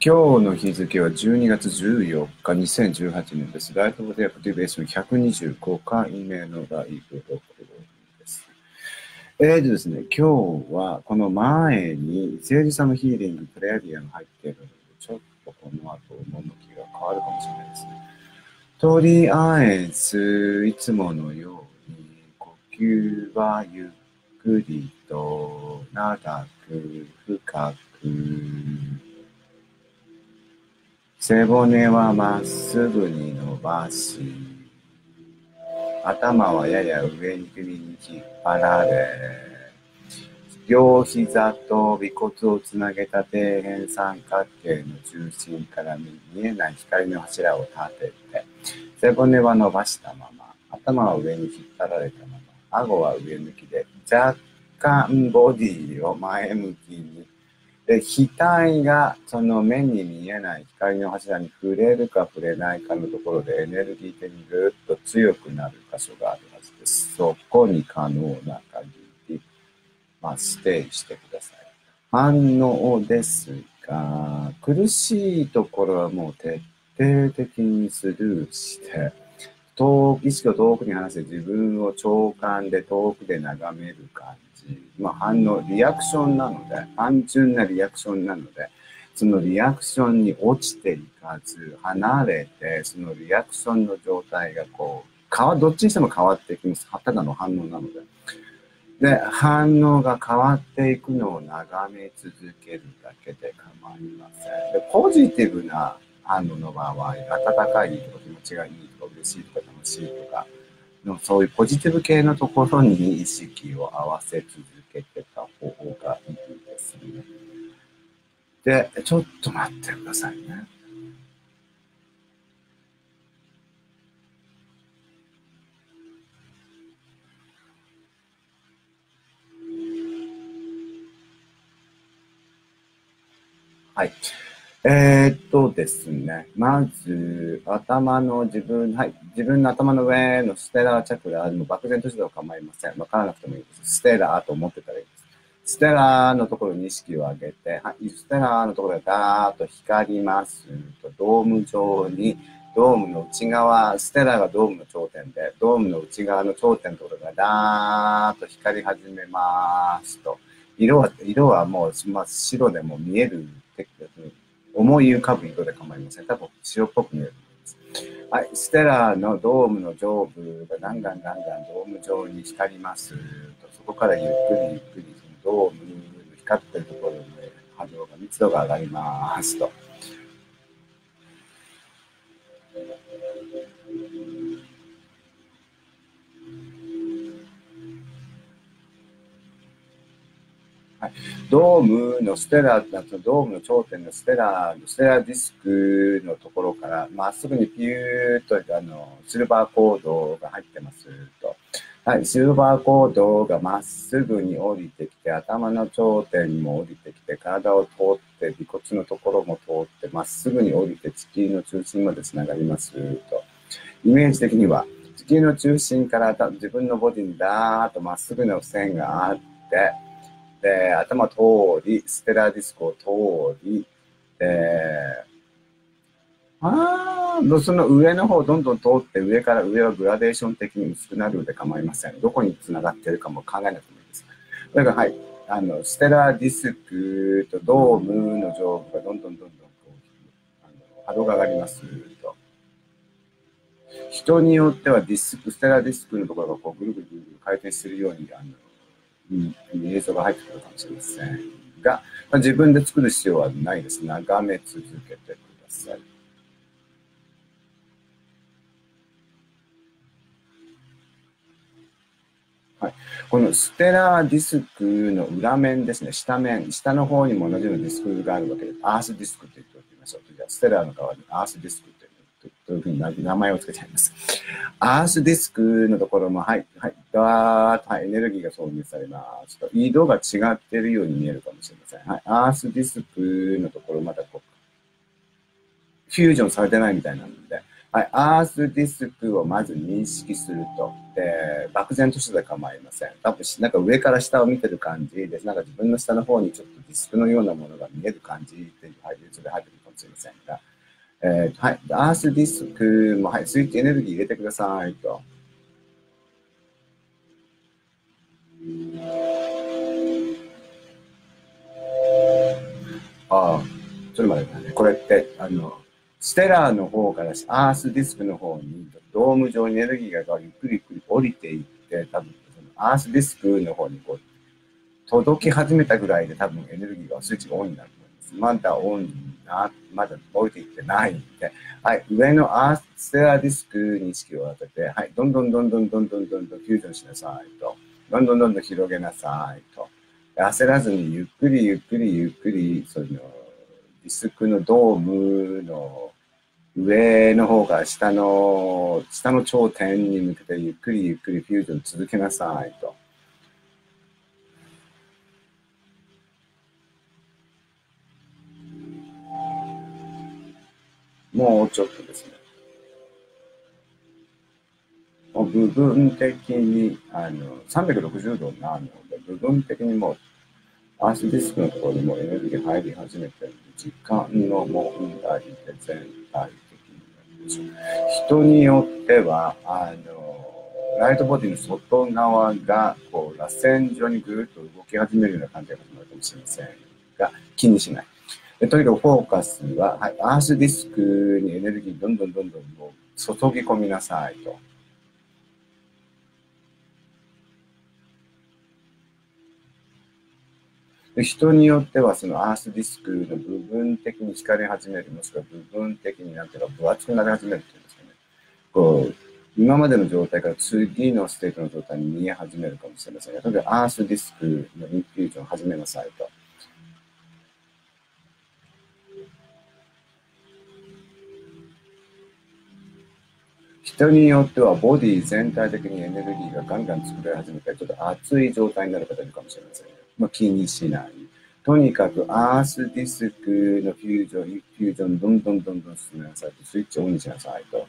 今日の日付は12月14日、2018年です。ライフオブデアクティベーション125回目のライブ録音です。ですね、今日はこの前に誠実さのヒーリングプレアリアが入っているので、ちょっとこの後、趣が変わるかもしれないですね。とりあえず、いつものように、呼吸はゆっくりと長く深く、背骨はまっすぐに伸ばし、頭はやや上に首に引っ張られ、両膝と尾骨をつなげた底辺三角形の中心から見えない光の柱を立てて、背骨は伸ばしたまま、頭は上に引っ張られたまま、顎は上向きで、若干ボディを前向きに、で、額がその目に見えない光の柱に触れるか触れないかのところでエネルギー的にぐっと強くなる箇所があるはずです。そこに可能な限り、ステイしてください。反応ですが、苦しいところはもう徹底的にスルーして、意識を遠くに離して自分を長官で遠くで眺める感じ。反応、リアクションなので、単純なリアクションなので、そのリアクションに落ちていかず、離れて、そのリアクションの状態がどっちにしても変わっていきます。ただの反応なので。で、反応が変わっていくのを眺め続けるだけで構いません。で、ポジティブな反応の場合、温かいとか気持ちがいいとか嬉しいとか楽しいとかの、そういうポジティブ系のところに意識を合わせ続けてた方がいいですね。で、ちょっと待ってくださいね。はい。ですね。まず、自分の頭の上のステラーチャクラ、漠然としては構いません。わからなくてもいいです。ステラーと思ってたらいいです。ステラーのところに意識を上げて、ステラーのところがダーッと光りますと、ドーム状に、ドームの内側、ステラーがドームの頂点で、ドームの内側の頂点のところがダーッと光り始めますと、色はもう真っ白でも見える思い浮かぶ色で構いません。多分白っぽく見えると思います。はい、ステラのドームの上部がガンガンドーム状に光りますと、そこからゆっくりそのドームの光っているところで波動が密度が上がりますと。はい、ドームの頂点のステラディスクのところからまっすぐにピューッとシルバーコードが入ってますと。はい、シルバーコードがまっすぐに降りてきて、頭の頂点にも降りてきて、体を通って、尾骨のところも通って、まっすぐに降りて地球の中心までつながりますと。イメージ的には、地球の中心から自分のボディにダーッとまっすぐの線があって、で、頭通り、ステラディスクを通り、その上の方をどんどん通って、上から上はグラデーション的に薄くなるので構いません。どこに繋がっているかも考えなくてもいいです。だから、はい。ステラディスクとドームの上部がどんどん波動が上がりますと。人によってはステラディスクのところがぐるぐる回転するように、映像が入ってくるかもしれませんが、自分で作る必要はないです。眺め続けてください。はい、このステラディスクの裏面ですね、下の方にも同じようなディスクがあるわけです。アースディスクと言っておきましょう。じゃあ、ステラの代わりにアースディスクというふうに名前を付けてあります。アースディスクのところも、ダーッと、エネルギーが挿入されます。色が違っているように見えるかもしれません。アースディスクのところ、まだフュージョンされてないみたいなので、アースディスクをまず認識すると。で、漠然としてた構いません。多分、上から下を見てる感じで、自分の下の方にちょっとディスクのようなものが見える感じで入ってるかももしれませんが、はい、アースディスクも、はい、スイッチエネルギー入れてくださいと。ああ、ちょっと待ってくださいね。これって、ステラーの方からアースディスクの方に、ドーム上にエネルギーがゆっくりゆっくり降りていって、多分、そのアースディスクの方にこう、届き始めたぐらいで多分エネルギーがスイッチがオンになると思います。まだオンな、まだ降りていってないんで、はい、上のアーステラーディスクに意識を当てて、はい、どんどんどんどんどんどんどんどんフュージョンしなさいと。どんどんどんどん広げなさいと。焦らずにゆっくりゆっくりゆっくり、その、ディスクのドームの上の方から下の頂点に向けてゆっくりゆっくりフュージョン続けなさいと。もうちょっとですね。もう部分的に、360度なので、部分的にもう、アースディスクのところにもエネルギー入り始めてる時間の問題で全体的になるでしょう。人によっては、ライトボディの外側が、こう、螺旋状にぐるっと動き始めるような感じが始まるかもしれませんが、気にしない。とにかくフォーカスは、はい、アースディスクにエネルギーどんどんどんどんもう注ぎ込みなさいと。で人によってはそのアースディスクの部分的に光り始める、もしくは部分的になんていうか分厚くなり始めるっていうんですかね。こう、今までの状態から次のステートの状態に見え始めるかもしれませんが、例えばアースディスクのインフュージョンを始めなさいと。人によってはボディ全体的にエネルギーがガンガン作られ始めて、ちょっと熱い状態になる方いるかもしれません。まあ、気にしない。とにかくアースディスクのフュージョン、インフュージョン、どんどんどんどん進めなさいと、スイッチオンにしなさいと。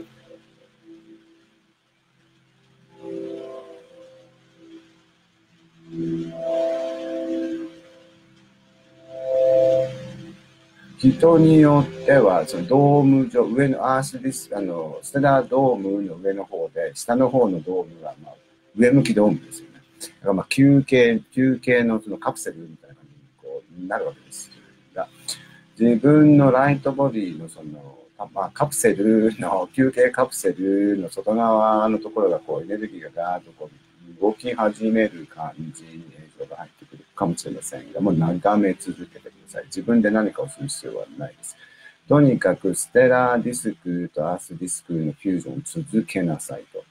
人によっては、そのドーム上、上のアースディス、ステラードームの上の方で、下の方のドームは、まあ、上向きドームですよね。だからまあ、休憩のそのカプセルみたいな感じにこうなるわけですが、自分のライトボディのその、まあ、カプセルの、休憩カプセルの外側のところがこうエネルギーがガーッとこう動き始める感じに映像が入ってくるかもしれませんが、もう眺め続けてください。自分で何かをする必要はないです。とにかくステラーディスクとアースディスクのフュージョンを続けなさいと。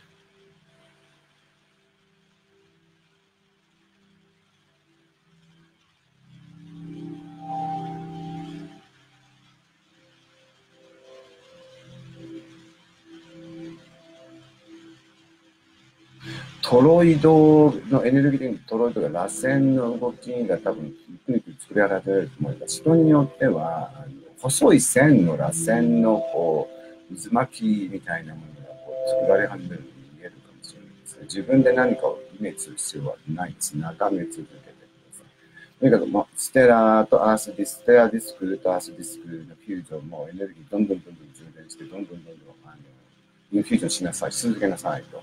トロイドのエネルギー的にトロイドが螺旋の動きが多分ゆっくり作り上げられると思います。人によっては細い線の螺旋のこう渦巻きみたいなものがこう作られ始めるように見えるかもしれないですね。自分で何かをイメージする必要はないです。眺め続けてください。とにかく、まあ、ステラーディスクとアースディスクのフュージョンもエネルギーどんどんどんどん充電して、どんどんどんどんインフュージョンしなさい、し続けなさいと。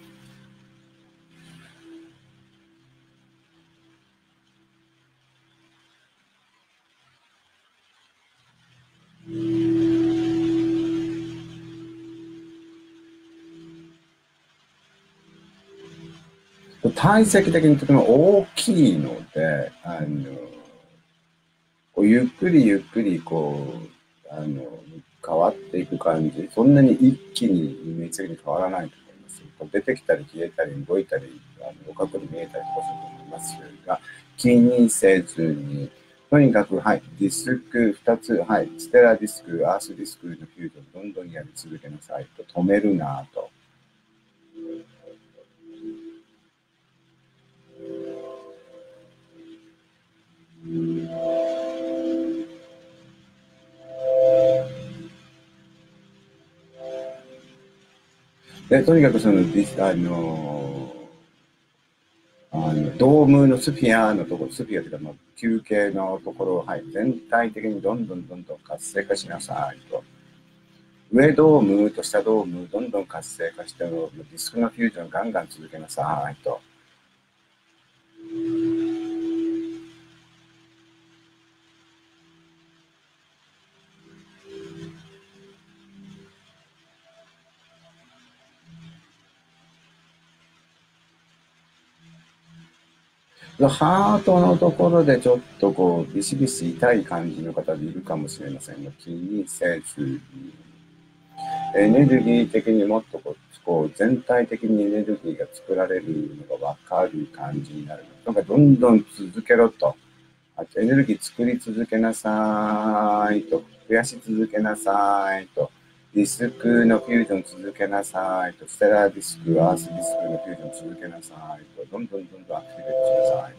体積的にとても大きいので、こうゆっくりゆっくりこう、変わっていく感じ、そんなに一気にイメージ的に変わらないと思います。出てきたり消えたり動いたり、互角に見えたりとかすると思いますが、気にせずに、とにかく、はい、ディスク2つ、はい、ステラディスク、アースディスクのフュージョンどんどんやり続けなさいと、止めるなと。で、とにかくその、 ドームのスフィアのところ、スフィアというか、球形のところを、はい、全体的にどんどん活性化しなさいと。上ドームと下ドーム、どんどん活性化して、ディスクのフュージョンガンガン続けなさいと。ハートのところでちょっとこう、ビシビシ痛い感じの方でいるかもしれませんが、気にせずに、エネルギー的にもっとこう全体的にエネルギーが作られるのが分かる感じになる。なんかどんどん続けろと。あとエネルギー作り続けなさいと。増やし続けなさいと。ディスクのフュージョン続けなさいと。ステラーディスク、アースディスクのフュージョン続けなさいと。どんどんアクティベートしなさい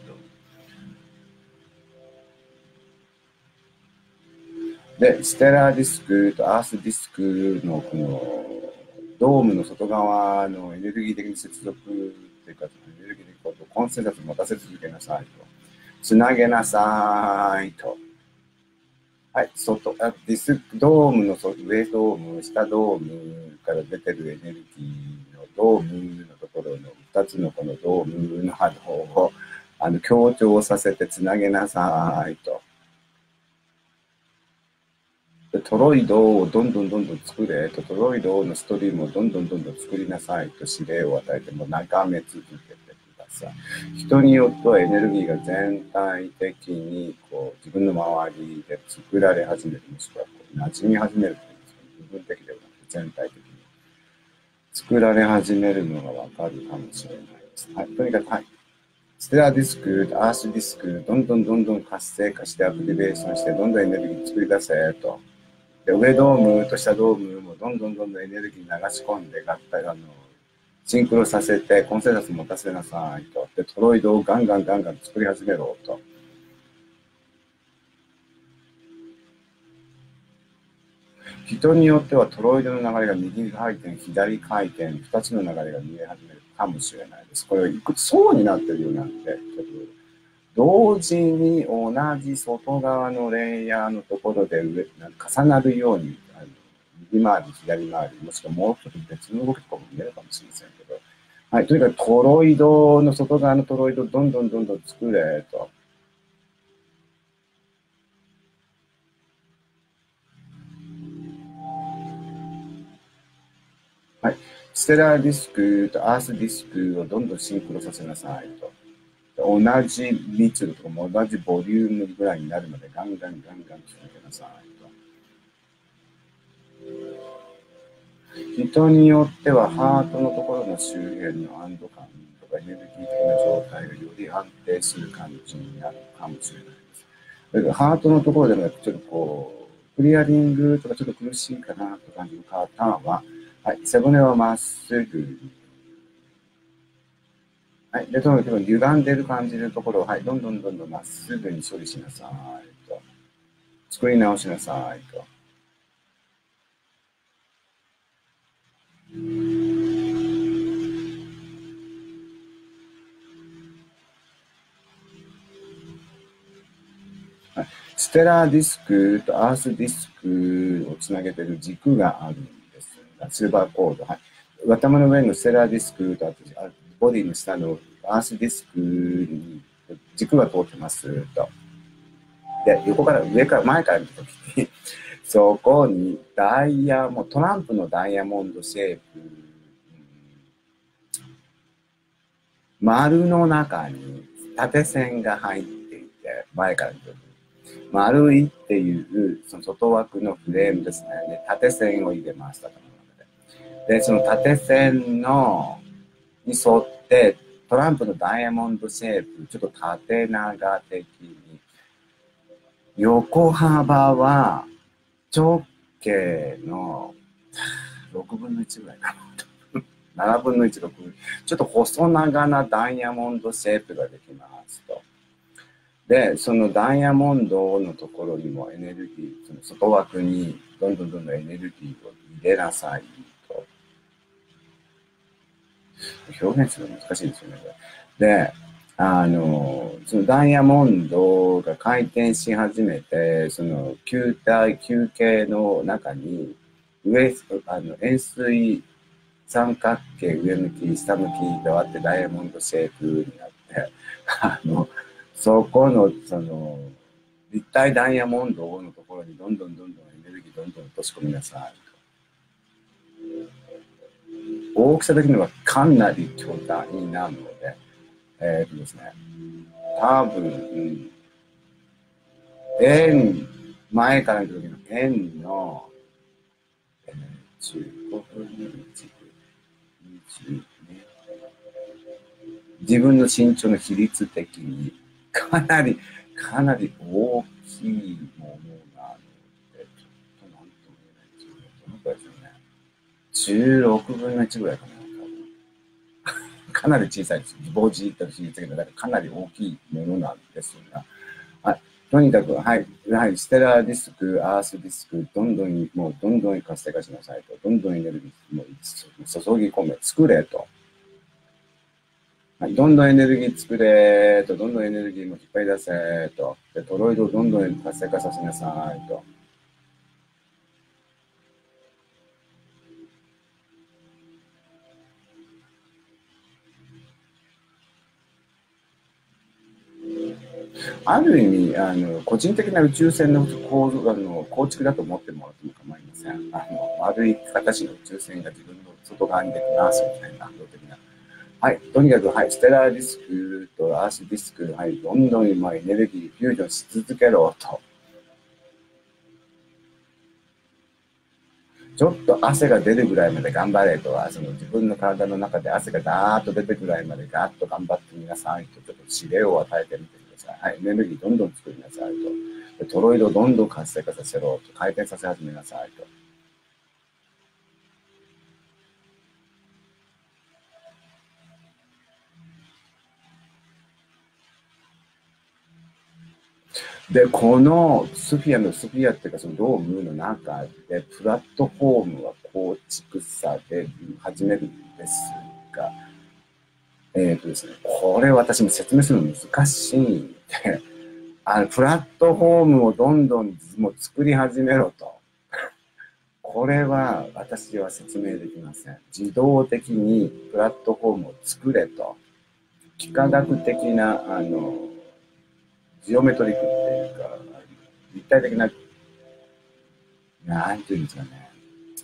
と。で、ステラーディスクとアースディスクのこのドームの外側のエネルギー的に接続っていうか、エネルギー的にコンセントラートを持たせ続けなさいと。つなげなさいと。はい、ディスクドームの上ドーム、下ドームから出てるエネルギーのドームのところの2つのこのドームの波動を強調させてつなげなさいと。トロイドをどんどん作れと、トロイドのストリームをどんどん作りなさいと指令を与えて、もう眺め続けてください。人によってはエネルギーが全体的にこう自分の周りで作られ始める、もしくはこう馴染み始めるというんですかね、部分的ではなくて全体的に作られ始めるのがわかるかもしれないです。はい、とにかく、はい。ステラディスク、アースディスク、どんどん活性化してアクティベーションして、どんどんエネルギー作り出せと。で、上ドームと下ドームもどんどんエネルギー流し込んで合体シンクロさせてコンセンサス持たせなさいと。で、トロイドをガンガン作り始めろと。人によってはトロイドの流れが右回転、左回転、2つの流れが見え始めるかもしれないです。これはいくつ層になってるようなんで、ちょっと同時に同じ外側のレイヤーのところで重なるように、右回り、左回り、もしくはもうちょっと別の動きとかも見えるかもしれませんけど、はい、とにかくトロイドの外側のトロイドをどんどん作れと。はい、ステラーディスクとアースディスクをどんどんシンクロさせなさいと。同じ密度とかも同じボリュームぐらいになるまでガンガン続けなさいと。人によってはハートのところの周辺の安堵感とかエネルギー的な状態がより安定する感じになるかもしれないです。だからハートのところでもちょっとこう、クリアリングとかちょっと苦しいかなと感じる方は、はい、背骨はまっすぐに。はい、で、とにかく歪んでる感じるところを、はい、どんどんまっすぐに処理しなさいと。作り直しなさいと。ステラーディスクとアースディスクをつなげている軸があるんですが、シルバーコード。はい、頭の上のステラーディスクとボディの下のアースディスクに軸が通ってますと。で、横から上から前から見たときに、そこにトランプのダイヤモンドシェイプ、丸の中に縦線が入っていて、前から見たときに、丸いっていうその外枠のフレームですね。で、縦線を入れました。で、その縦線に沿ってトランプのダイヤモンドシェイプ、ちょっと縦長的に、横幅は直径の6分の1ぐらいかな。7分の1、6分。ちょっと細長なダイヤモンドシェイプができますと。で、そのダイヤモンドのところにもエネルギー、その外枠にどんどんエネルギーを入れなさいと。表現するの難しいですよね。で、 そのダイヤモンドが回転し始めて、その球形の中に、円錐三角形、上向き、下向きとあってダイヤモンドシェイプになって、そこの、立体ダイヤモンドのところにどんどんエネルギーどんどん落とし込みなさい。大きさ的にはかなり巨大なので、ですね、多分、前から見た時の円の、15分の1、20ね。自分の身長の比率的にかなり大きいものなので、ちょっとなんとも言えないですよね。どのくらいですよね。16分の1ぐらいかな。かなり小さいです。ボジーと比率がだからかなり大きいものなんですが、はい、とにかく、はい、ステラーディスク、アースディスク、どんどん活性化しなさいと、どんどんエネルギーも注ぎ込め、作れと。はい、どんどんエネルギー作れと、どんどんエネルギーも引っ張り出せと、でトロイドをどんどん活性化させなさいと。ある意味、個人的な宇宙船の構築だと思ってもらっても構いません。丸い形の宇宙船が自分の外側にできますみたいな、感動的な。はい、とにかく、はい、ステラーディスクとアースディスク、はい、どんどん今エネルギーフュージョンし続けろと。ちょっと汗が出るぐらいまで頑張れとは、その自分の体の中で汗がダーッと出てぐらいまでガーッと頑張ってみなさいと、ちょっと指令を与えてみてください。はい、エネルギーどんどん作りなさいと。トロイドをどんどん活性化させろと、回転させ始めなさいと。で、このスフィアっていうかそのドームの中でプラットフォームは構築され始めるんですが、ですね、これ私も説明するの難しいんで、プラットフォームをどんどんもう作り始めろと。これは私は説明できません。自動的にプラットフォームを作れと。幾何学的な、ジオメトリックっていうか、立体的な、なんていうんですかね。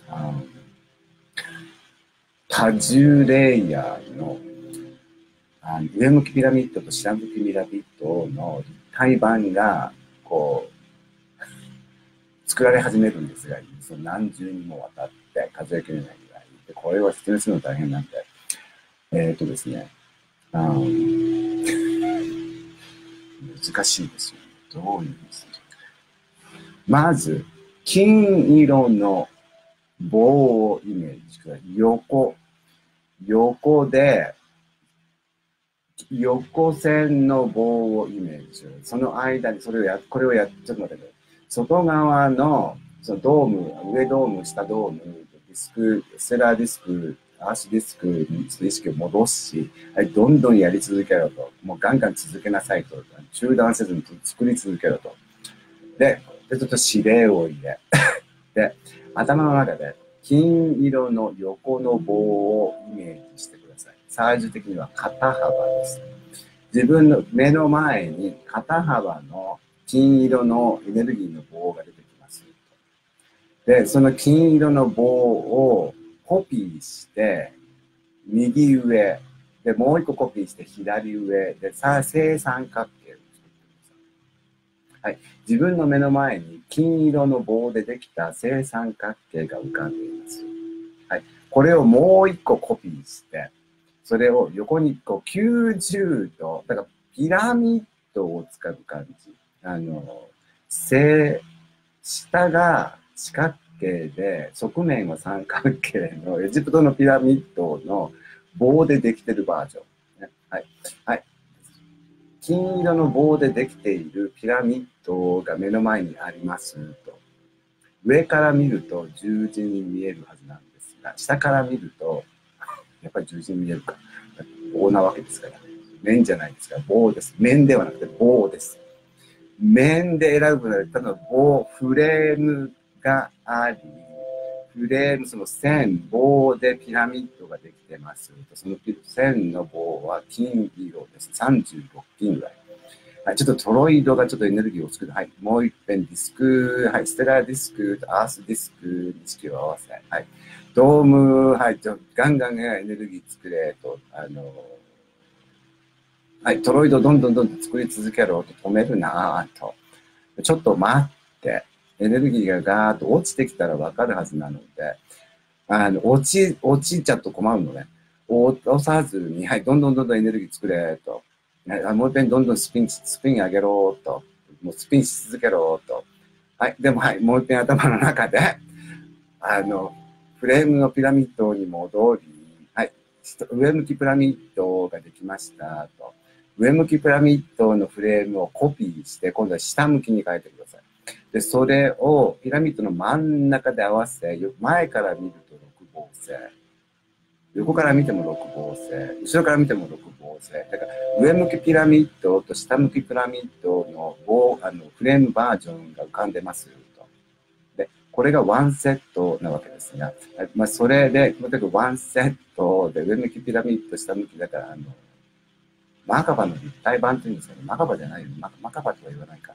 多重レイヤーの、上向きピラミッドと下向きピラミッドの立体版が、こう、作られ始めるんですが、その何重にもわたって数えきれないぐらいで、これは説明するの大変なんで、ですね、難しいですよね。どういうんですか。まず、金色の棒をイメージしてください。横で、横線の棒をイメージする。その間に、これをちょっと待ってください。外側の、そのドーム、上ドーム、下ドーム、ステラーディスク、アースディスクに意識を戻し、はい、どんどんやり続けろと。もうガンガン続けなさいと。中断せずに作り続けろと。で、ちょっと指令を入れ。で、頭の中で金色の横の棒をイメージしてください。最終的には肩幅です。自分の目の前に肩幅の金色のエネルギーの棒が出てきます。で、その金色の棒をコピーして、右上、で、もう一個コピーして左上で、正三角形を作ってください。はい。自分の目の前に金色の棒でできた正三角形が浮かんでいます。はい。これをもう一個コピーして、それを横にこう90度、だからピラミッドを使う感じ。下が四角形で、側面は三角形のエジプトのピラミッドの棒でできてるバージョン。ね、はい。はい。金色の棒でできているピラミッドが目の前にありますと。上から見ると十字に見えるはずなんですが、下から見ると、やっぱり十字に見えるか。棒なわけですから。 面じゃないですか。棒です。面ではなくて棒です。面で選ぶなら、ただ棒、フレームがあり、フレーム、その線、棒でピラミッドができてます。その線の棒は金色です。36金ぐらい。はい、ちょっとトロイドがちょっとエネルギーを作る。はい。もう一遍ディスク、はい。ステラディスクとアースディスクに意識を合わせ。はい。ドーム、はい。ガンガンエネルギー作れと、はい。トロイドどんどん作り続けろと止めるなぁと。ちょっと待って。エネルギーがガーッと落ちてきたらわかるはずなので、落ちちゃうと困るのね。落とさずに、はい。どんどんエネルギー作れと。もう一遍どんどんスピン上げろと。もうスピンし続けろと。はい。でもはい。もう一遍頭の中で、フレームのピラミッドに戻り、はい。上向きピラミッドができましたと。上向きピラミッドのフレームをコピーして、今度は下向きに変えてください。で、それをピラミッドの真ん中で合わせ、前から見ると六芒星。横から見ても六芒星。後ろから見ても六芒星。だから、上向きピラミッドと下向きピラミッドのフレームバージョンが浮かんでますと。で、これがワンセットなわけですが、まあ、それで、とにかくワンセットで、上向きピラミッド、下向きだから、マカバの立体版っていうんですかね。マカバじゃないよね。マカバとは言わないか。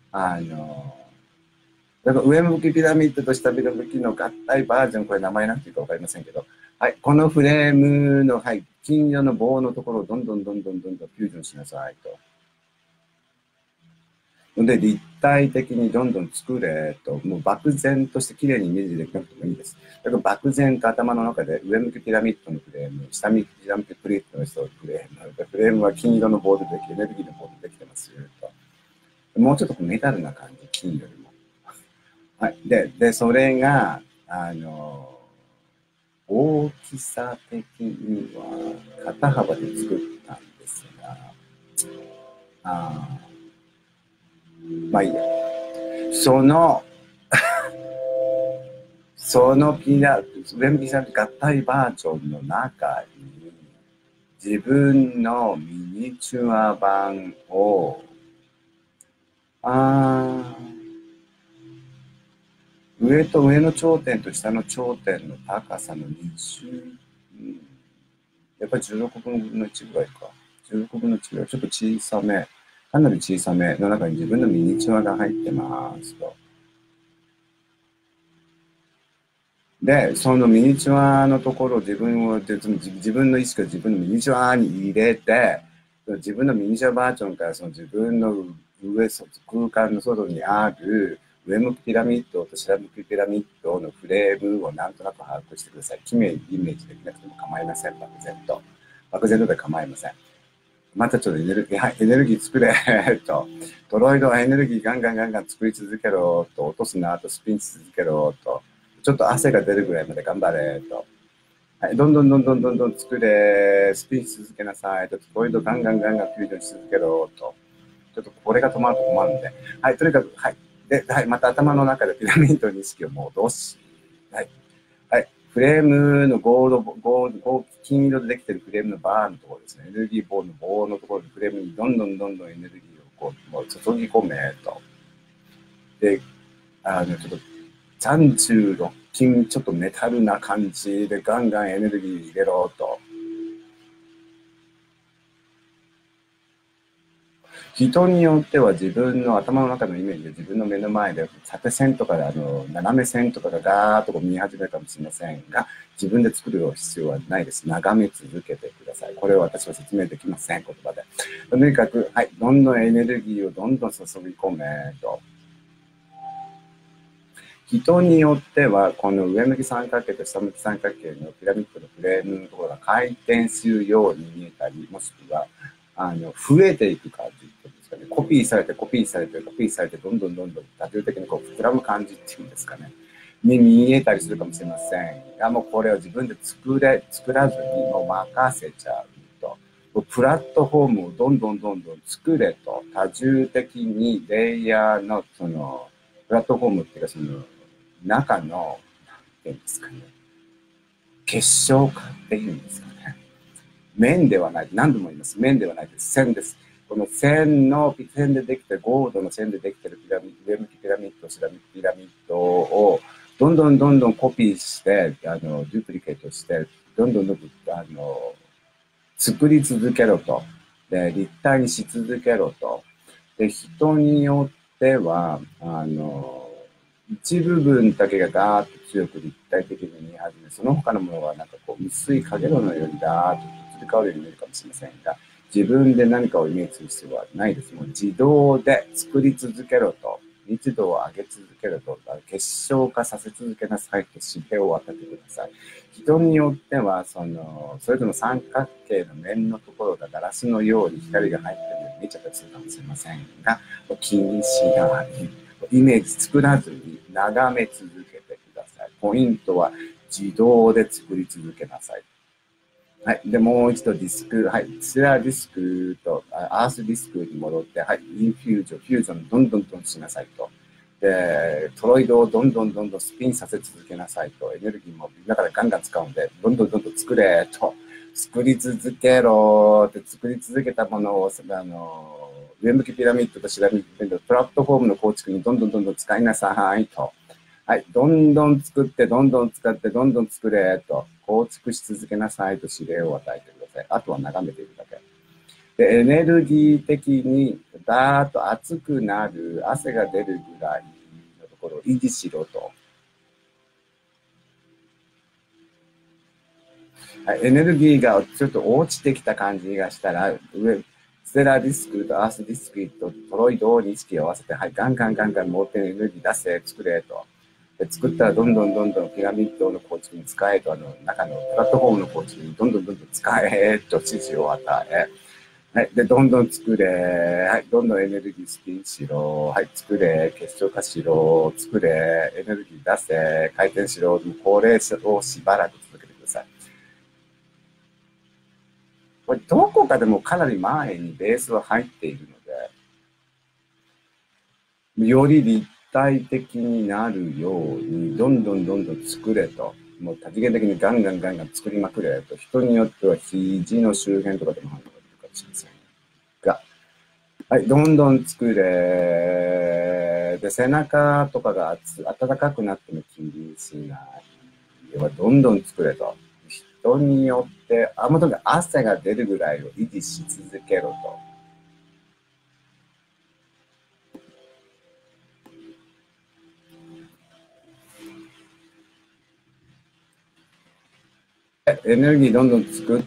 だから上向きピラミッドと下向きの合体バージョン、これ名前なんていうかわかりませんけど、はい、このフレームの、はい、金色の棒のところをどんどんフュージョンしなさいと。で、立体的にどんどん作れと、もう漠然として綺麗にイメージできなくてもいいです。だから漠然と頭の中で上向きピラミッドのフレーム、下向きピラミッドプリットのフレーム、フレームは金色のボールでエネルギーのボールでできてますよと。もうちょっとメタルな感じ、金よりも。はい。で、それが、大きさ的には肩幅で作ったんですが、まあいいや。その上向きさん合体バージョンの中に、自分のミニチュア版を、上と上の頂点と下の頂点の高さの20、やっぱり16分の1ぐらいか。16分の1ぐらい、ちょっと小さめ、かなり小さめの中に自分のミニチュアが入ってますと。で、そのミニチュアのところを自分の意識を自分のミニチュアに入れて、自分のミニチュアバージョンからその自分の空間の外にある上向きピラミッドと下向きピラミッドのフレームをなんとなく把握してください。イメージできなくても構いません。漠然と。漠然とで構いません。またちょっとエネルギー作れと。トロイドはエネルギーガンガン作り続けろと。落とすなと。スピンし続けろと。ちょっと汗が出るぐらいまで頑張れと。はい、どんどん作れ。スピンし続けなさいと。トロイドガンガンフュージョンし続けろと。ちょっとこれが止まると困るんで。はい、とにかく、はい。で、はい、また頭の中でピラミッドに意識を戻し、はい。はい。フレームの金色でできてるフレームのバーのところですね。エネルギーボールの棒のところでフレームにどんどんエネルギーをもう注ぎ込めと。で、ちょっと36金、ちょっとメタルな感じでガンガンエネルギー入れろと。人によっては自分の頭の中のイメージで自分の目の前で縦線とかで斜め線とかがガーッと見始めるかもしれませんが、自分で作る必要はないです。眺め続けてください。これを私は説明できません、言葉で。とにかく、はい、どんどんエネルギーをどんどん注ぎ込めと。人によっては、この上向き三角形と下向き三角形のピラミッドのフレームのところが回転するように見えたり、もしくは、増えていく感じっていうんですかね。コピーされて、どんどん多重的にこう膨らむ感じっていうんですかね。に見えたりするかもしれませんが、もうこれを自分で作らずにもう任せちゃうと。プラットフォームをどんどん作れと。多重的にレイヤーのその、プラットフォームっていうかその、中の、なんていうんですかね。結晶化っていうんですかね。 面ではない。何度も言います。面ではないです。線です。この線でできて、ゴールドの線でできているピラミッド、上向きピラミッド、下向きピラミッドを、どんどんコピーして、デュプリケートして、どんどん、作り続けろと。で、立体にし続けろと。で、人によっては、一部分だけがガーッと強く立体的に見え始め、その他のものはなんかこう、薄い影のようにガーッと移り変わるように見えるかもしれませんが、自分で何かをイメージする必要はないです。もう自動で作り続けろと。密度を上げ続けると、結晶化させ続けなさいと指令を与えてください。人によっては、それとも三角形の面のところがガラスのように光が入ってるように見えちゃったりするかもしれませんが、気にしない。イメージ作らずに眺め続けてください。ポイントは自動で作り続けなさい。はい。で、もう一度ディスク、はい。ステラディスクと、アースディスクに戻って、はい。インフュージョン、どんどんしなさいと。で、トロイドをどんどんスピンさせ続けなさいと。エネルギーもだからガンガン使うんで、どんどん作れと。作り続けろって、作り続けたものを、上向きピラミッドと下向きピラミッド、プラットフォームの構築にどんどん使いなさいと。はい。どんどん作って、どんどん使って、どんどん作れと。構築し続けなさいと指令を与えてください。あとは眺めているだけ。で、エネルギー的にダーッと熱くなる、汗が出るぐらいのところを維持しろと。はい、エネルギーがちょっと落ちてきた感じがしたら、ステラディスクとアースディスクとトロイドを意識を合わせて、はい、ガンガン持ってエネルギー出せ、作れと。で作ったらどんどんピラミッドの構築に使えと、中のプラットフォームの構築にどんどん使えと指示を与え、はい。で、どんどん作れ。はい。どんどんエネルギースピンしろ。はい。作れ。結晶化しろ。作れ。エネルギー出せ。回転しろ。これをしばらく続けてください。これ、どこかでもかなり前にベースは入っているので、より立体的になるように、どんどん作れと。もう多次元的にガンガン作りまくれと。人によっては肘の周辺とかでも反応が出るかもしれませんが、はい、どんどん作れ。で、背中とかが暖かくなっても気にしない。要はどんどん作れと。人によって、もとにかく汗が出るぐらいを維持し続けろと。エネルギーどんどん作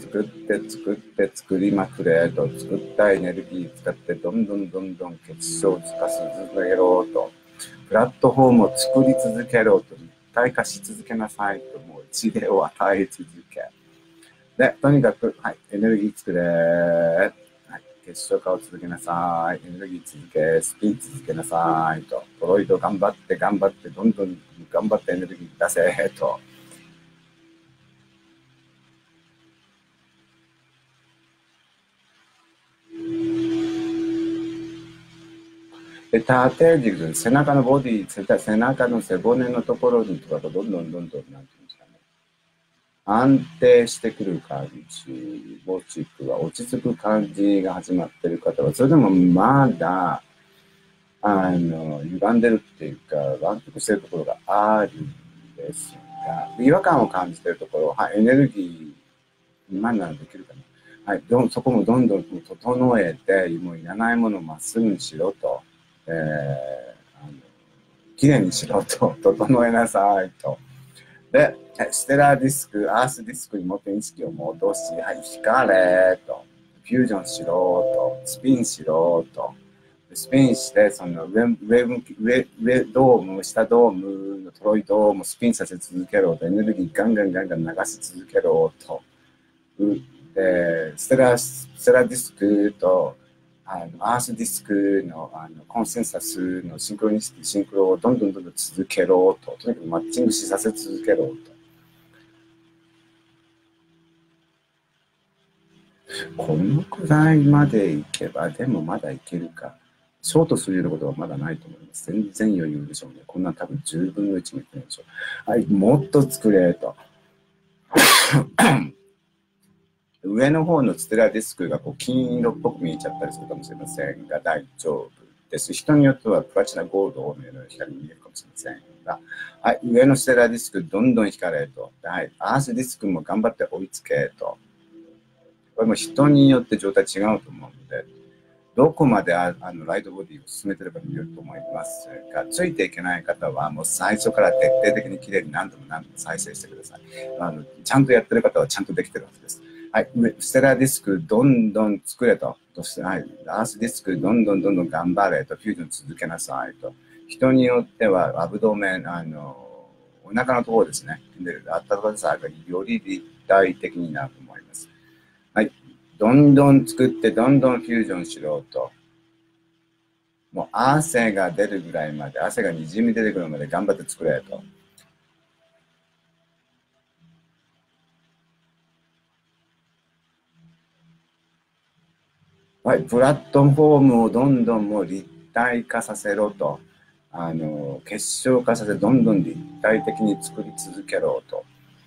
りまくれと。作ったエネルギー使ってどんどん結晶化し続けろと。プラットフォームを作り続けろと。一体化し続けなさいと。もう指令を与え続け。で、とにかく、はい、エネルギー作れ。はい、結晶化を続けなさい。エネルギー続け、スピン続けなさいと。トロイド頑張って、どんどん頑張ってエネルギー出せと。で、縦軸、背中のボディ、背中の背骨のところにとか、どんどん、なんていうんですかね。安定してくる感じ、ボチックが落ち着く感じが始まってる方は、それでもまだ、歪んでるっていうか、湾曲してるところがあるんですが、違和感を感じてるところ、はい、エネルギー、今ならできるかな。はい、そこもどんどん整えて、もういらないものをまっすぐにしろと、きれいにしろと、整えなさいと。で、ステラディスク、アースディスクにもっと意識を戻し、はい、光れと、フュージョンしろと、スピンしろと、スピンして、その上ドーム、下ドームのトロイドームをスピンさせ続けろと、エネルギーガンガン流し続けろと。で、ステラディスクと、アースディスクのコンセンサスのシンクロニシティ、シンクロをどんどん続けろと。とにかくマッチングしさせ続けろと。このくらいまでいけば、でもまだいけるか。ショートするようなことはまだないと思います。全然余裕でしょうね。こんな多分10分の1もいってないでしょう。はい、もっと作れと。 上の方のステラディスクがこう金色っぽく見えちゃったりするかもしれませんが、大丈夫です。人によってはプラチナゴールドのような光に見えるかもしれませんが、はい、上のステラディスクどんどん光れと。はい、アースディスクも頑張って追いつけと。これも人によって状態違うと思うので、どこまでライトボディを進めてるかによると思いますが、ついていけない方はもう最初から徹底的にきれいに何度も何度も再生してください。ちゃんとやってる方はちゃんとできてるはずです。はい、ステラディスクどんどん作れと。はい、アースディスクどんどん頑張れと。フュージョン続けなさいと。人によってはアブドメン、お腹のところですね。で、温かさがより立体的になると思います。はい。どんどん作って、どんどんフュージョンしろと。もう汗が出るぐらいまで、汗がにじみ出てくるまで頑張って作れと。はい。プラットフォームをどんどんもう立体化させろと。結晶化させ、どんどん立体的に作り続けろと。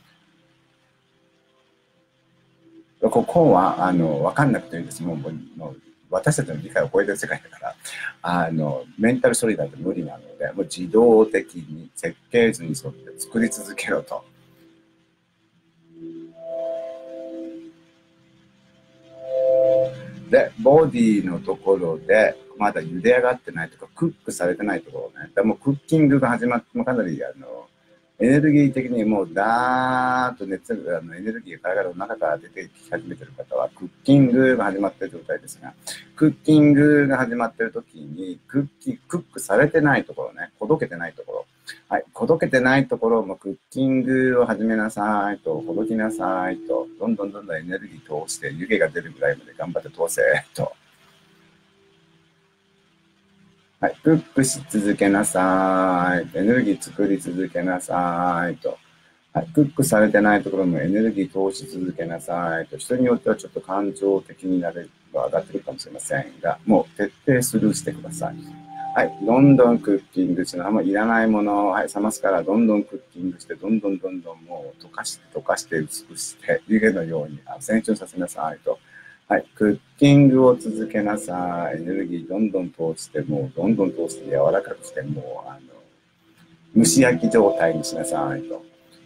ここは、わかんなくていいです。もう私たちの理解を超えてる世界だから、メンタル処理だって無理なので、もう自動的に設計図に沿って作り続けろと。で、ボディのところで、まだ茹で上がってないとか、クックされてないところね。でもクッキングが始まって、かなりエネルギー的にもうダーッとエネルギーが体の中から出てき始めている方は、クッキングが始まっている状態ですが、クッキングが始まっているときに、クックされてないところね、ほどけてないところ。はい、ほどけてないところもクッキングを始めなさいと、ほどきなさいと、どんどんエネルギー通して湯気が出るぐらいまで頑張って通せと。はい、クックし続けなさい。エネルギー作り続けなさいと。はい、クックされてないところもエネルギー通し続けなさいと。人によってはちょっと感情的になれる上がってるかもしれませんが、もう徹底スルーしてください。はい、どんどんクッキングして、あんまいらないものを、はい、冷ますからどんどんクッキングして、どんどんもう溶かして薄くして、湯気のように成長させなさいと。はい、クッキングを続けなさい。エネルギーどんどん通して、もうどんどん通して柔らかくして、もう蒸し焼き状態にしなさいと。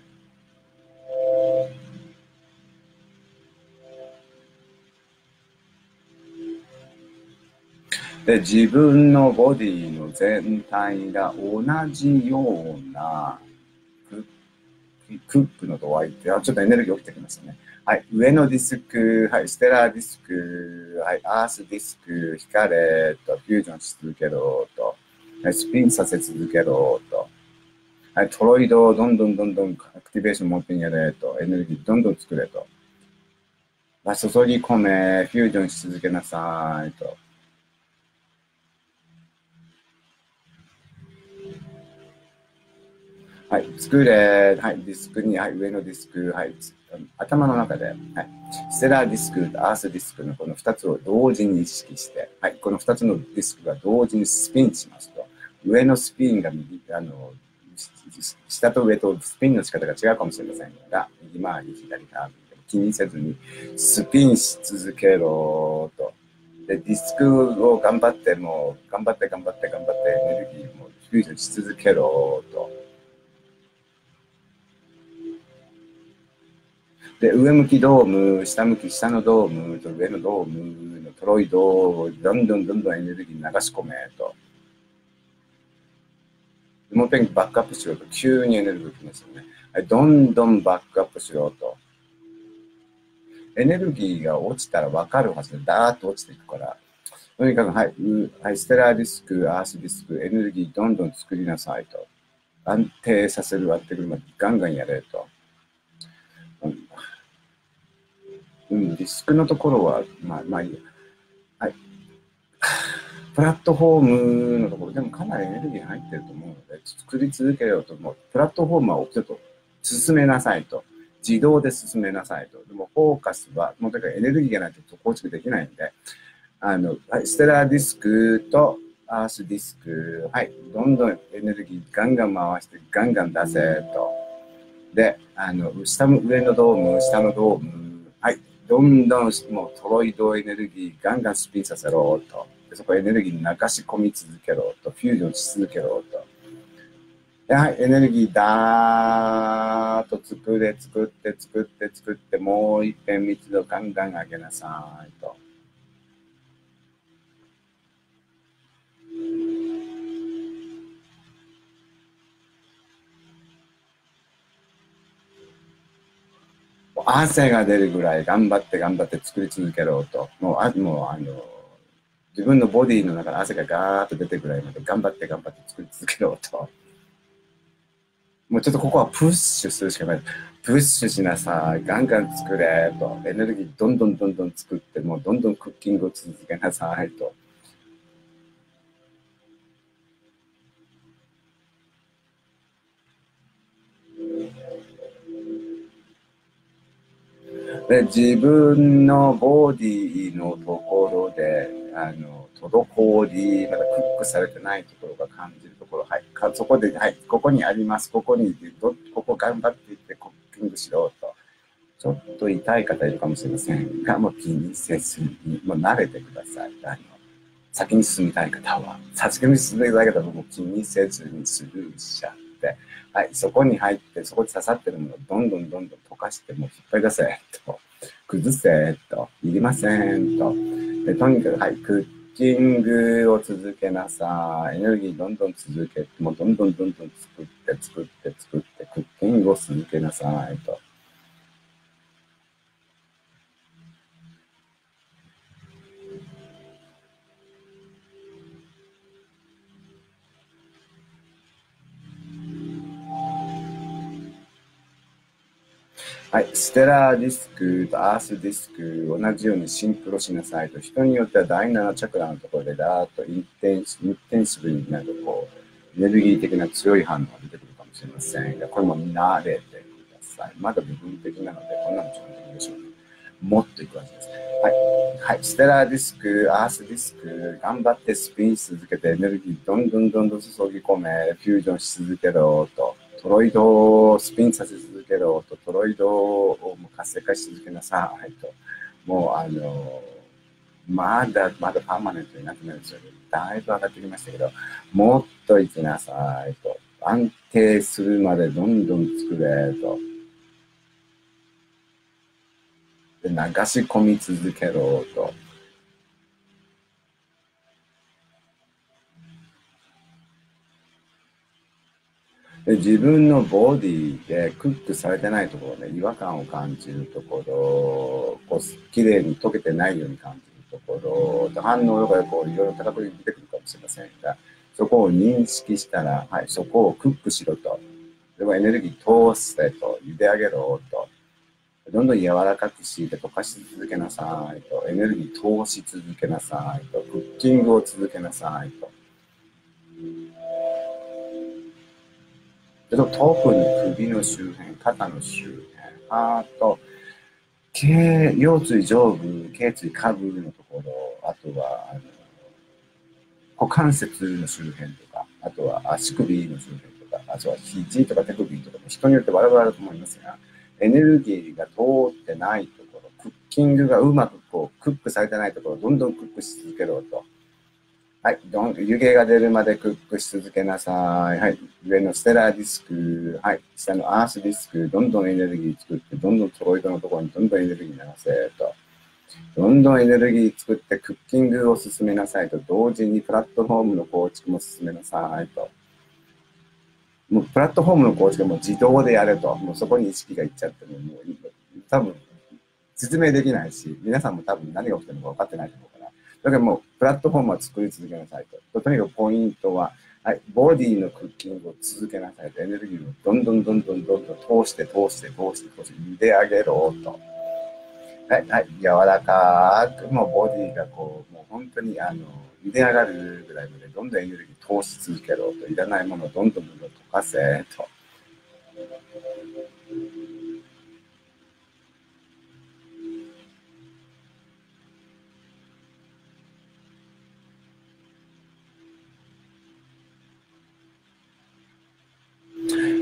で、自分のボディの全体が同じようなクックの度合いって、ちょっとエネルギー起きてきましたね。はい、上のディスク、はい、ステラーディスク、はい、アースディスク、光れと、フュージョンし続けろと、はい、スピンさせ続けろと、はい、トロイドをどんどんアクティベーション持ってやれと、エネルギーどんどん作れと。注ぎ込め、フュージョンし続けなさいと。はい、作れ、はい、ディスクに、はい、上のディスク、はい、頭の中で、はい、ステラーディスクとアースディスクのこの2つを同時に意識して、はい、この2つのディスクが同時にスピンしますと、上のスピンが下と上とスピンの仕方が違うかもしれませんが、右回り、左回り、気にせずにスピンし続けろと。で、ディスクを頑張って、もう、頑張ってエネルギーをフュージョンし続けろと。で、上向きドーム、下向き下のドームと上のドームのトロイドをどんどんエネルギー流し込めと。もう一遍バックアップしろと。急にエネルギーきますよね。はい、どんどんバックアップしろと。エネルギーが落ちたら分かるはずで、ダーッと落ちていくから。とにかく、はい、ステラーディスク、アースディスク、エネルギーどんどん作りなさいと。安定させる、割ってくるまでガンガンやれと。ディスクのところは、まあいいや。はい。プラットフォームのところでもかなりエネルギー入ってると思うので、作り続けようと思う。プラットフォームはちょっと進めなさいと。自動で進めなさいと。でもフォーカスは、もうだからエネルギーがないと構築できないんで、はい、ステラーディスクとアースディスク、はい、どんどんエネルギーガンガン回してガンガン出せと。で、上のドーム、下のドーム、はい、 どんどんもうトロイドエネルギーガンガンスピンさせろと。でそこエネルギー流し込み続けろと。フュージョンし続けろと。で、はい、エネルギーだーっと作って、もう一遍密度ガンガン上げなさいと。汗が出るぐらい頑張って作り続けろと。もう自分のボディの中で汗がガーッと出てくるぐらいまで頑張って作り続けろと。もうちょっとここはプッシュするしかない。プッシュしなさい。ガンガン作れと。エネルギーどんどん作って、もうどんどんクッキングを続けなさいと。で、自分のボディのところで、滞り、まだクックされてないところが感じるところ、はい、そこで、はい、ここにあります。ここ頑張っていってクッキングしろと。ちょっと痛い方いるかもしれませんが、もう気にせずに、もう慣れてください。先に進みたい方は、先に進みたい方はもう気にせずにスルーしちゃって、はい、そこに入って、そこに刺さってるものをどんどん溶かして、もう引っ張り出せ、と。崩せ、と。いりません、と。でとにかく、はい、クッキングを続けなさい。エネルギーどんどん続けて、もうどんどん作って、クッキングを続けなさい、と。はい、ステラーディスクとアースディスク同じようにシンクロしなさいと。人によっては第7チャクラのところでダーッとインテンシブになるエネルギー的な強い反応が出てくるかもしれませんが、これも慣れてください。まだ部分的なので、こんなの自分的でしょうね。もっといくわけです。はい。はい。ステラーディスク、アースディスク、頑張ってスピンし続けてエネルギーどんどん注ぎ込め、フュージョンし続けろと。トロイドをスピンさせ続けろと。トロイドを活性化し続けなさいと。もうまだパーマネントになってないですよね。だいぶ上がってきましたけど、もっと行きなさいと。安定するまでどんどん作れと。で流し込み続けろと。で自分のボディでクックされてないところで違和感を感じるところ、綺麗に溶けてないように感じるところ、反応がいろいろ高く出てくるかもしれませんが、そこを認識したら、はい、そこをクックしろと。でもエネルギー通してと、茹で上げろと。どんどん柔らかくして溶かし続けなさいと。エネルギー通し続けなさいと。クッキングを続けなさいと。特に首の周辺、肩の周辺、あと、腰椎上部、頸椎下部のところ、あとは、股関節の周辺とか、あとは足首の周辺とか、あとは肘とか手首とか、人によってバラバラだと思いますが、エネルギーが通ってないところ、クッキングがうまくクックされてないところ、どんどんクックし続けろと。はい、湯気が出るまでクックし続けなさい。はい、上のステラーディスク、はい、下のアースディスク、どんどんエネルギー作って、どんどんトロイドのところにどんどんエネルギー流せと。どんどんエネルギー作ってクッキングを進めなさいと。同時にプラットフォームの構築も進めなさいと。もうプラットフォームの構築も自動でやれと。もうそこに意識がいっちゃっても、もう多分説明できないし、皆さんも多分何が起きてるのか分かってないと思うから。だからもうプラットフォームは作り続けなさいと。とにかくポイントは、はい、ボディのクッキングを続けなさいと。エネルギーをどんどん通して茹で上げろと。はい、はい、柔らかく、もうボディがもう本当に茹で上がるぐらいまでどんどんエネルギー通し続けろと。いらないものをどんどん溶かせと。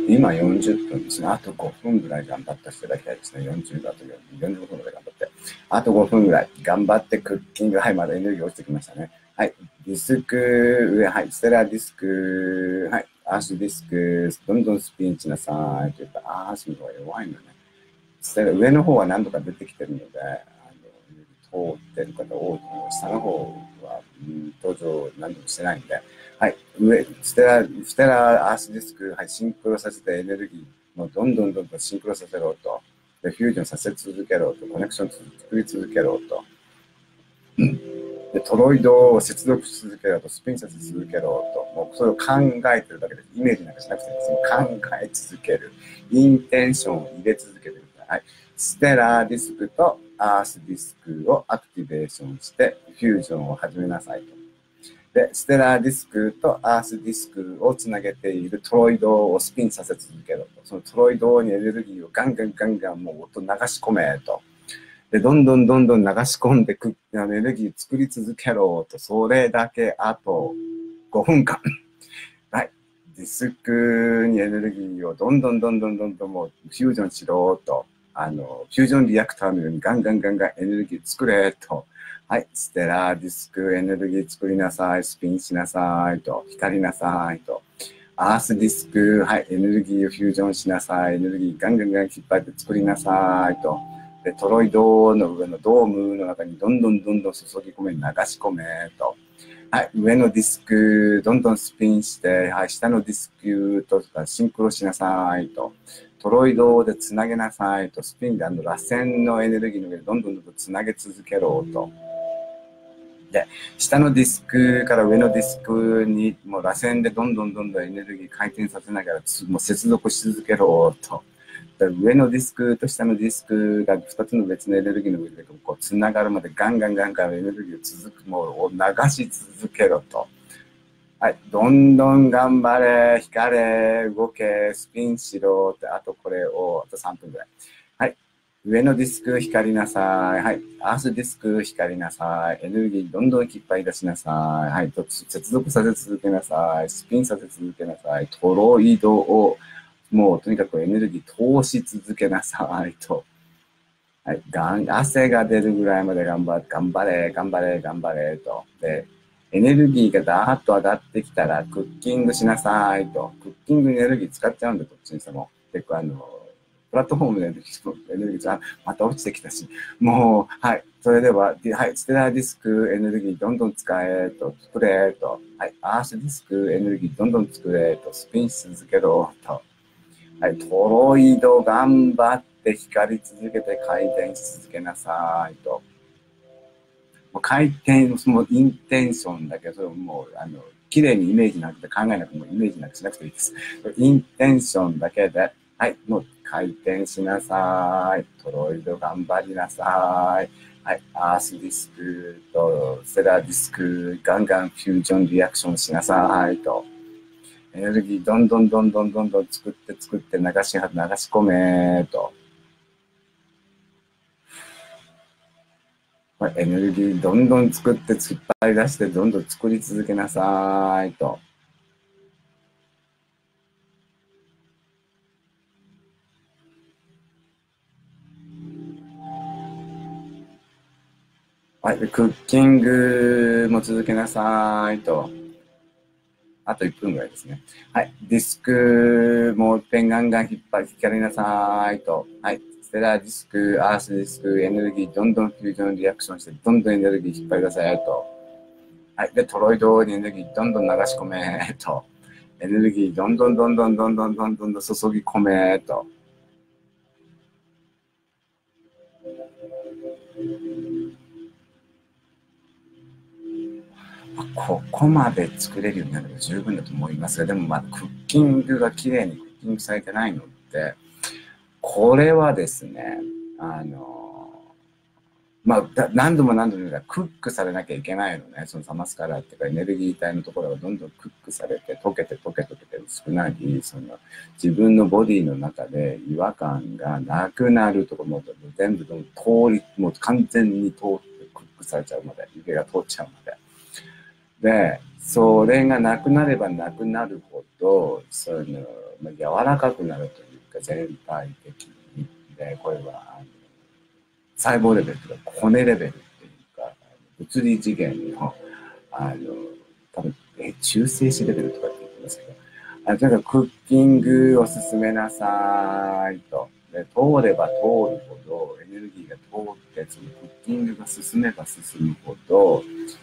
今40分ですね。あと5分ぐらい頑張っていただきたいですね。40だと45分ぐらい頑張って。あと5分ぐらい頑張ってクッキング。はい、まだエネルギー落ちてきましたね。はい、ディスク、上、はい、ステラディスク、はい、アーシュディスク、どんどんスピンしなさいと言ったら、アーシュの方が弱いのね。ステラ上の方は何度か出てきてるので、通ってる方多いと思います。下の方は、登場何度もしてないんで、はい、上、ステラアーシュディスク、はい、シンクロさせてエネルギーもどんどんシンクロさせろと、でフュージョンさせ続けろと、コネクション作り続けろと、でトロイドを接続し続けろと、スピンさせ続けろと、もうそれを考えてるだけです。イメージなんかしなくていいです。考え続ける。インテンションを入れ続けてください。はい、ステラーディスクとアースディスクをアクティベーションして、フュージョンを始めなさいと。で、ステラーディスクとアースディスクをつなげているトロイドをスピンさせ続けろと。そのトロイドにエネルギーをガンガンもう音流し込めと。で、どんどん流し込んでエネルギー作り続けろと。それだけあと5分間。はい。ディスクにエネルギーをどんどんもうフュージョンしろと。フュージョンリアクターのようにガンエネルギー作れと。はい。ステラーディスクエネルギー作りなさい。スピンしなさいと。光りなさいと。アースディスク、はい。エネルギーをフュージョンしなさい。エネルギーガン引っ張って作りなさいと。で、トロイドの上のドームの中にどんどん注ぎ込め、流し込めと。はい。上のディスク、どんどんスピンして、はい。下のディスクとシンクロしなさいと。トロイドでつなげなさいと。スピンで螺旋のエネルギーの上でどんどんつなげ続けろと。で、下のディスクから上のディスクにもう螺旋でどんどんエネルギー回転させながらもう接続し続けろと。上のディスクと下のディスクが2つの別のエネルギーの上でこうつながるまでガンエネルギーを続くものを流し続けろと。はい。どんどん頑張れ、光れ、動け、スピンしろって、あとこれを、あと3分ぐらい。はい。上のディスク光りなさい。はい。アースディスク光りなさい。エネルギーどんどん引っ張り出しなさい。はい。接続させ続けなさい。スピンさせ続けなさい。トロイドを、もうとにかくエネルギー通し続けなさいと。はい。汗が出るぐらいまで頑張れと。で、エネルギーがダーッと上がってきたら、クッキングしなさいと。クッキングにエネルギー使っちゃうんで、こっちにしても。結構プラットフォームのエネルギーがまた落ちてきたし、もう、はい。それでは、はい。ステラーディスクエネルギーどんどん使えと、作れと。はい。アースディスクエネルギーどんどん作れと、スピンし続けろと。はい。トロイド頑張って光り続けて回転し続けなさいと。回転、そのインテンションだけど、もう、綺麗にイメージなくて考えなくてもイメージなくしなくていいです。インテンションだけで、はい、もう回転しなさい。トロイド頑張りなさい。はい、アースディスクとセラディスク、ガンフュージョンリアクションしなさいと。エネルギーどんどん作って流し込めと。エネルギーどんどん作って突っ張り出してどんどん作り続けなさいと。はい、クッキングも続けなさいと。あと1分ぐらいですね。はい、ディスクもう一遍ガン引っ張りなさいと。はい、ステラディスク、アースディスク、エネルギーどんどんフュージョンリアクションしてどんどんエネルギー引っ張り出せと。はい、で、トロイドにエネルギーどんどん流し込めと。エネルギーどんどん注ぎ込めと。ここまで作れるようになれば十分だと思いますが、でもまだクッキングが綺麗にクッキングされてないので、これはですね、何度もクックされなきゃいけないのね。そのサマスカラーっていうかエネルギー体のところがどんどんクックされて、溶けて薄くなり、自分のボディの中で違和感がなくなるところも全部もう完全に通ってクックされちゃうまで、湯気が通っちゃうまで。で、 それがなくなればなくなるほど、柔らかくなるというか、全体的に。で、これは、細胞レベルとか骨レベルっていうか、物理次元の、多分、中性子レベルとかって言ってますけど、とにかくクッキングを進めなさいと。で、通れば通るほど、エネルギーが通って、そのクッキングが進めば進むほど、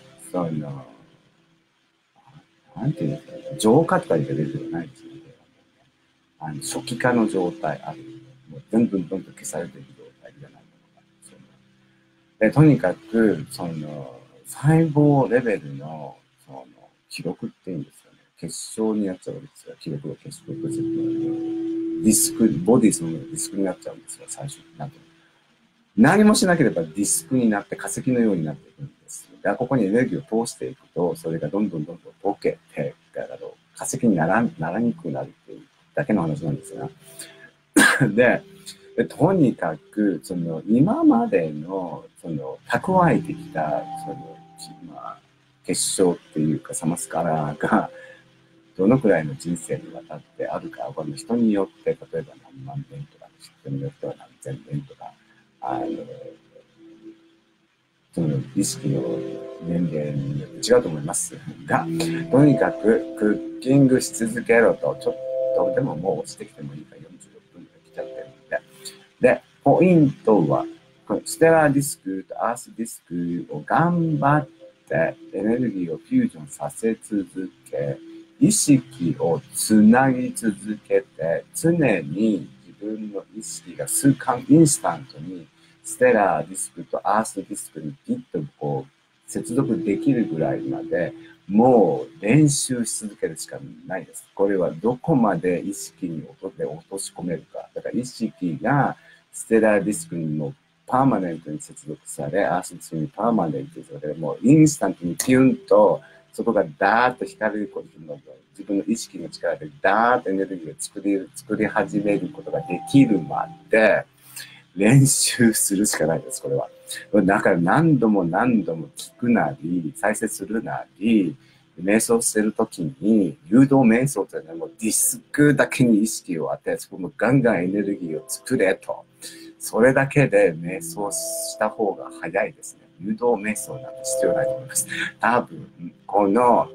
なんていうんですかね、浄化とかいうレベルではないですよね。初期化の状態ある。もうどんどん消されている状態じゃないものが。で、とにかく、細胞レベルの、記録っていうんですよね。結晶になっちゃうわけですよ。記録が結晶物質のディスク、ボディそのものがディスクになっちゃうんですよ、最初に。何もしなければディスクになって化石のようになっていくんです。で、ここにエネルギーを通していくと、それがどんどん溶けて、化石にならにくくなるっていうだけの話なんですが。で、とにかく、今までの、蓄えてきた、結晶っていうか、サマスカラが、どのくらいの人生にわたってあるか、この人によって、例えば何万年とか、人によっては何千年とか、その意識の年齢によって違うと思いますが、とにかくクッキングし続けろと、ちょっとでももう落ちてきてもいいか46分が来ちゃってるので。で、ポイントは、ステラディスクとアースディスクを頑張ってエネルギーをフュージョンさせ続け、意識をつなぎ続けて、常に自分の意識が数間インスタントにステラーディスクとアースディスクにピッとこう接続できるぐらいまでもう練習し続けるしかないです。これはどこまで意識に落とし込めるか。だから意識がステラーディスクにもパーマネントに接続され、アースディスクにパーマネントに接続され、もうインスタントにピュンとそこがダーッと光ることの自分の意識の力でダーッとエネルギーを作り始めることができるまで練習するしかないです、これは。だから何度も聞くなり、再生するなり、瞑想してるときに、誘導瞑想というのはもうディスクだけに意識を当て、そこもガンガンエネルギーを作れと。それだけで瞑想した方が早いですね。誘導瞑想なんて必要ないと思います。多分、この、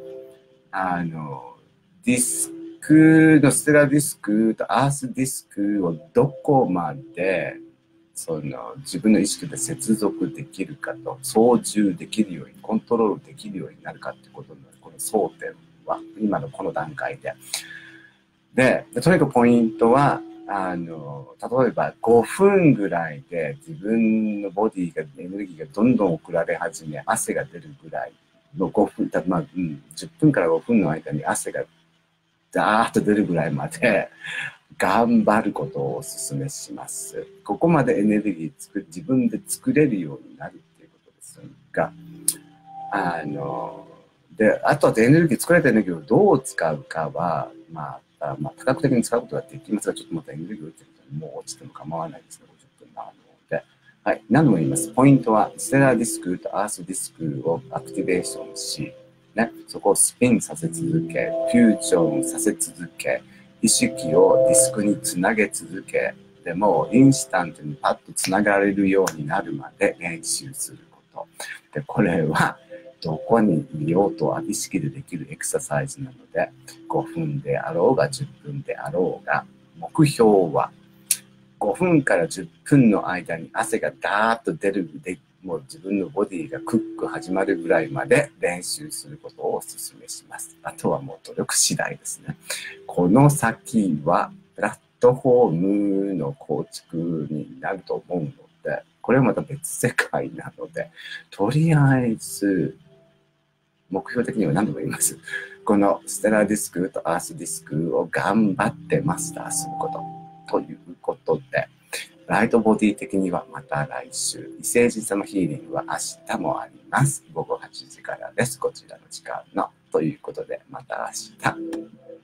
ディスクのステラディスクとアースディスクをどこまで自分の意識で接続できるかと、操縦できるように、コントロールできるようになるかってことの、この争点は、今のこの段階で。で、とにかくポイントは、例えば5分ぐらいで自分のボディが、エネルギーがどんどん送られ始め、汗が出るぐらいの5分、10分から5分の間に汗がダーッと出るぐらいまで、頑張ることをお勧めします。ここまでエネルギー自分で作れるようになるっていうことですが、あとはエネルギー、作られたエネルギーをどう使うかは、多角的に使うことができますが、ちょっとまたエネルギーを打ってると、もう落ちても構わないですね、50分なので。はい、何度も言います。ポイントは、ステラーディスクとアースディスクをアクティベーションし、ね、そこをスピンさせ続け、フュージョンさせ続け、意識をディスクにつなげ続け、でもインスタントにパッとつながれるようになるまで練習すること。で、これはどこにいようと意識でできるエクササイズなので、5分であろうが10分であろうが、目標は5分から10分の間に汗がダーッと出るで、もう自分のボディがクック始まるぐらいまで練習することをお勧めします。あとはもう努力次第ですね。この先はプラットフォームの構築になると思うので、これはまた別世界なので、とりあえず目標的には何度も言います。このステラディスクとアースディスクを頑張ってマスターすることということで、ライトボディ的にはまた来週、異星人様ヒーリングは明日もあります。午後8時からです。こちらの時間の。ということで、また明日。